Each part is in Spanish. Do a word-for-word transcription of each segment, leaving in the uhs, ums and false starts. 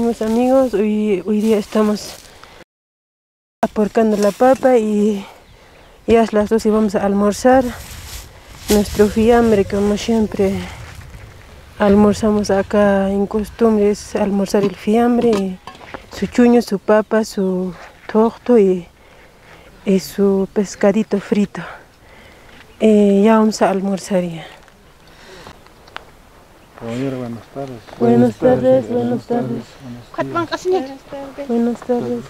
mis amigos, hoy, hoy día estamos aporcando la papa y ya es las dos y vamos a almorzar. Nuestro fiambre, como siempre, almorzamos acá en costumbre, es almorzar el fiambre, y su chuño, su papa, su torto y, y su pescadito frito. Eh, ya vamos a almorzar ya. Caballero, buenas tardes. Buenas tardes, buenas tardes. Buenas tardes. Buenas tardes.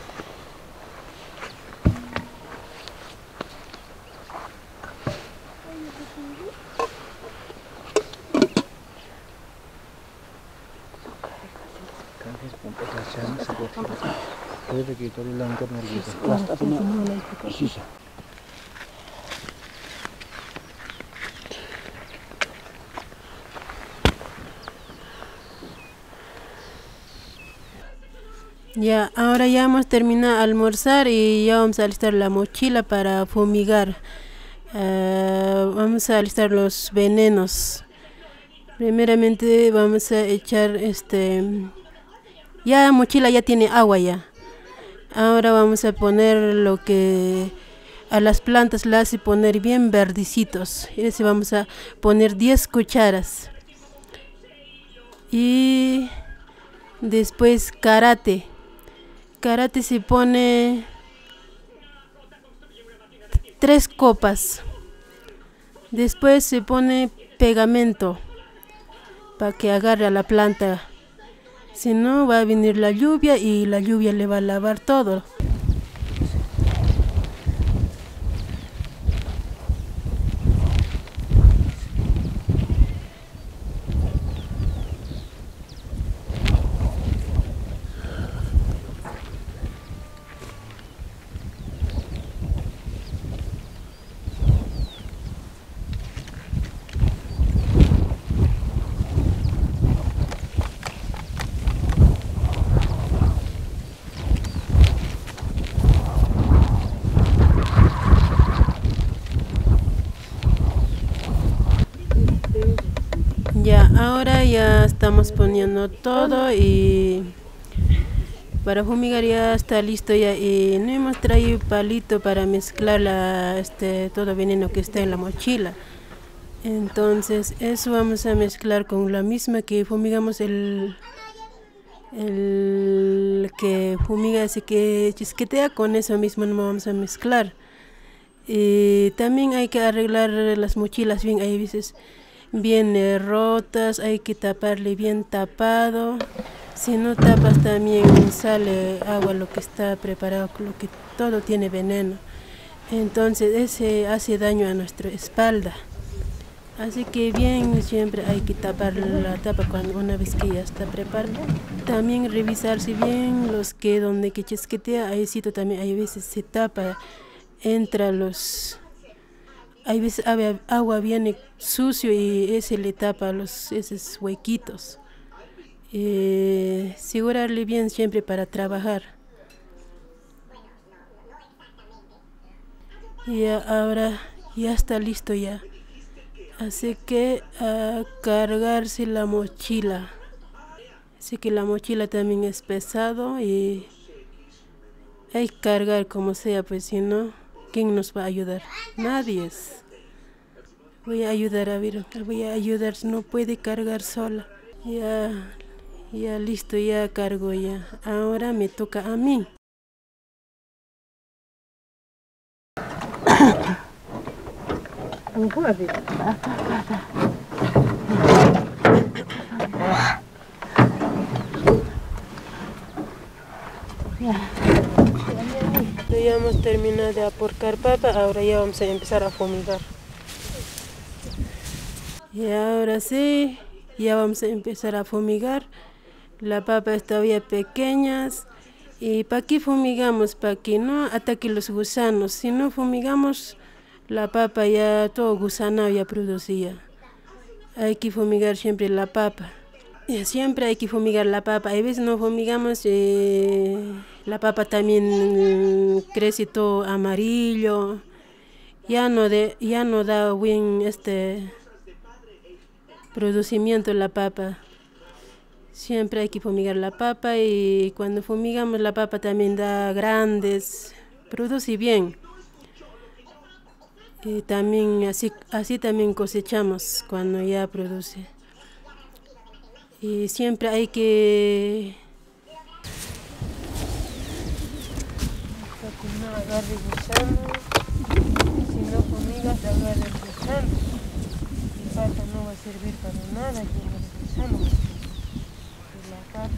Ya, ahora ya hemos terminado de almorzar y ya vamos a alistar la mochila para fumigar. Uh, vamos a alistar los venenos. Primeramente vamos a echar este, ya la mochila ya tiene agua ya. Ahora vamos a poner lo que a las plantas las hace poner bien verdecitos. Y ese vamos a poner diez cucharas. Y después karate. Karate se pone tres copas. Después se pone pegamento para que agarre a la planta. Si no, va a venir la lluvia y la lluvia le va a lavar todo. Ya, ahora ya estamos poniendo todo y para fumigar ya está listo ya, y no hemos traído palito para mezclar la, este, todo veneno que está en la mochila. Entonces eso vamos a mezclar con la misma que fumigamos el, el que fumiga, así que chisquetea, con eso mismo no vamos a mezclar. Y también hay que arreglar las mochilas bien, hay veces bien eh, rotas, hay que taparle bien tapado. Si no tapas también sale agua lo que está preparado, lo que todo tiene veneno. Entonces ese hace daño a nuestra espalda. Así que bien, siempre hay que tapar la tapa cuando una vez que ya está preparado. También revisarse bien los que donde que chasquetea, ahí sitio también hay veces se tapa, entra los, hay veces agua viene sucio y ese le tapa los esos huequitos. Eh, asegurarle bien siempre para trabajar. Y ahora ya está listo ya. Así que a cargarse la mochila. Así que la mochila también es pesado y hay que cargar como sea, pues si no, ¿quién nos va a ayudar? Nadie es. Voy a ayudar a ver, voy a ayudar, no puede cargar sola. Ya, ya listo, ya cargo ya. Ahora me toca a mí. Ya hemos terminado de aporcar papa, ahora ya vamos a empezar a fumigar. Y ahora sí, ya vamos a empezar a fumigar. La papa está todavía pequeñas. ¿Y para qué fumigamos? Para que no ataque los gusanos. Si no fumigamos, la papa ya todo gusanado ya producía. Hay que fumigar siempre la papa. Y siempre hay que fumigar la papa. A veces no fumigamos, eh, la papa también crece todo amarillo. Ya no, de, ya no da buen este producimiento la papa. Siempre hay que fumigar la papa, y cuando fumigamos la papa también da grandes, produce bien. Y también así, así también cosechamos cuando ya produce. Y siempre hay que que no agarre gusano, si no fumigas agarra el gusano, y papa no va a servir para nada lleno de gusano de la papa.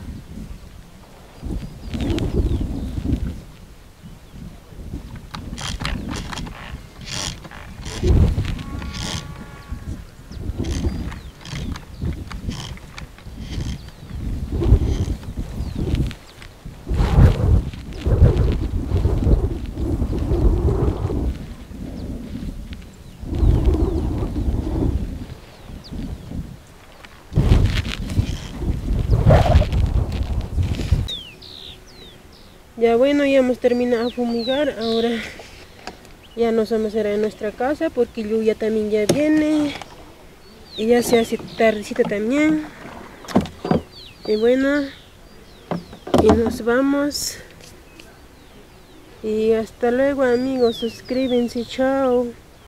Ya bueno, ya hemos terminado de fumigar. Ahora ya nos vamos a ir a nuestra casa porque lluvia también ya viene y ya se hace tardecita también. Y bueno, y nos vamos. Y hasta luego, amigos, suscríbanse, chao.